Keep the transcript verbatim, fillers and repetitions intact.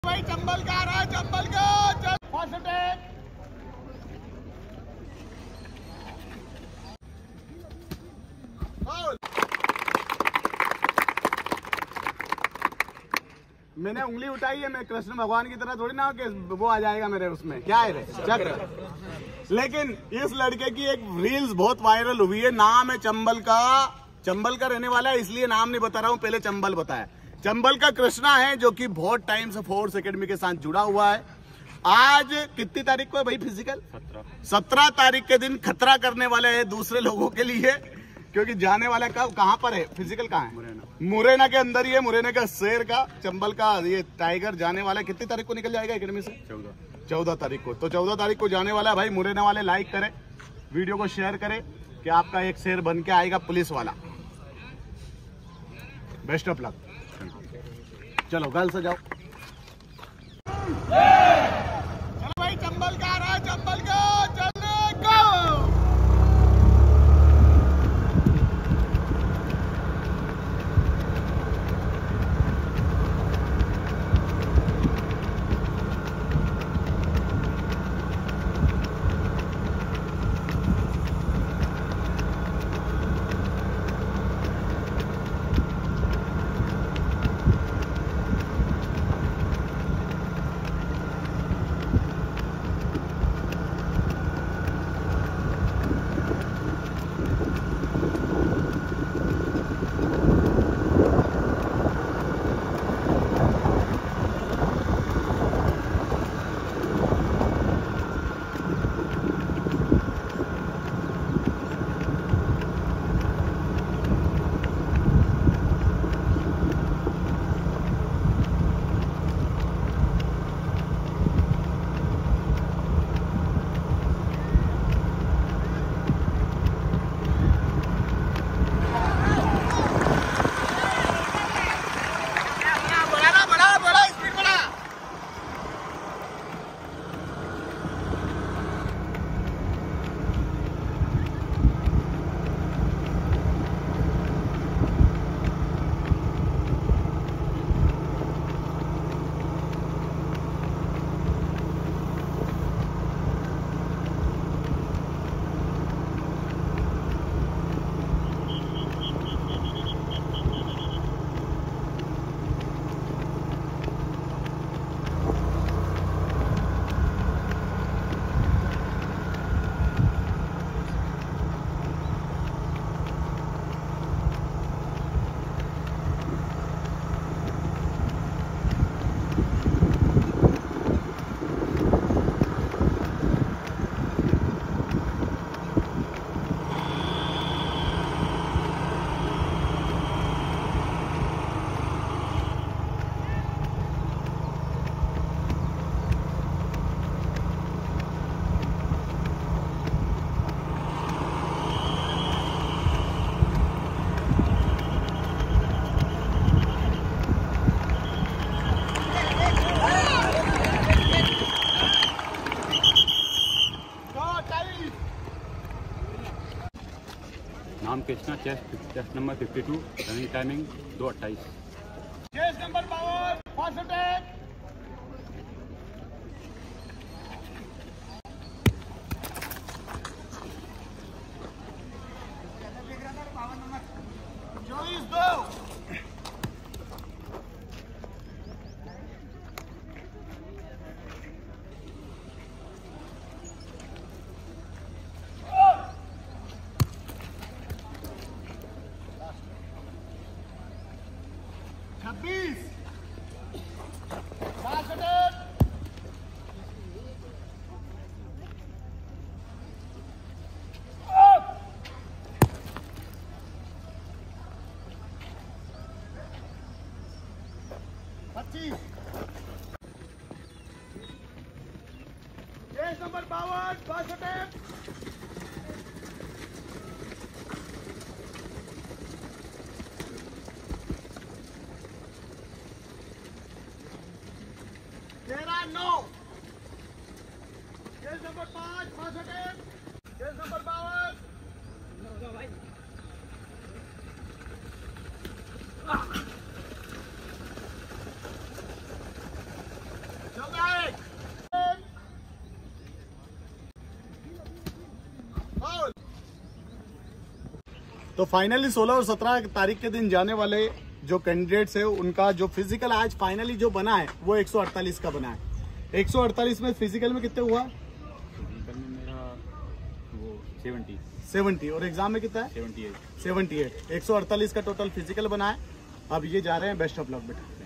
भाई चंबल का आ रहा है, चंबल का फर्स्ट अटैक। मैंने उंगली उठाई है, मैं कृष्ण भगवान की तरह थोड़ी ना हो कि वो आ जाएगा मेरे उसमें, क्या है रे चक्र। लेकिन इस लड़के की एक रील्स बहुत वायरल हुई है, नाम है चंबल का। चंबल का रहने वाला है, इसलिए नाम नहीं बता रहा हूँ, पहले चंबल बताया। चंबल का कृष्णा है जो कि बहुत टाइम से फोर्स एकेडमी के साथ जुड़ा हुआ है। आज कितनी तारीख को है भाई फिजिकल? सत्रह तारीख के दिन खतरा करने वाले हैं दूसरे लोगों के लिए, क्योंकि जाने वाला कब कहाँ पर है फिजिकल? कहाँ है? मुरैना। मुरैना के अंदर ही है, मुरैना का शेर का चंबल का ये टाइगर जाने वाला है। कितनी तारीख को निकल जाएगा एकेडमी से? चौदह चौदह तारीख को। तो चौदह तारीख को जाने वाला है भाई। मुरैना वाले लाइक करें, वीडियो को शेयर करें कि आपका एक शेर बन के आएगा पुलिस वाला। Best of luck. चलो गल से जाओ। चलो भाई चंबल का आ रहा है, चंबल का चलने को। नाम Krishna, chest chest number fifty two, running timing दो अट्ठाईस। Chest number power first attack. चौबीस दो। छब्बीस। Last attack. पच्चीस। चेस्ट नंबर बावन फर्स्ट अटैक। तेरह नौ। चेस्ट नंबर पाँच फर्स्ट अटैक। चेस्ट नंबर बावन। तो फाइनली सोलह और सत्रह तारीख के दिन जाने वाले जो कैंडिडेट्स है उनका जो फिजिकल आज फाइनली जो बना है वो एक सौ अड़तालीस का बना है। एक सौ अड़तालीस में फिजिकल में कितने हुआ? फिजिकल में मेरा वो सेवेंटी सेवेंटी और एग्जाम में कितना है? Seventy eight seventy eight. एक सौ अड़तालीस का टोटल फिजिकल बना है। अब ये जा रहे हैं, बेस्ट ऑफ लक बेटा।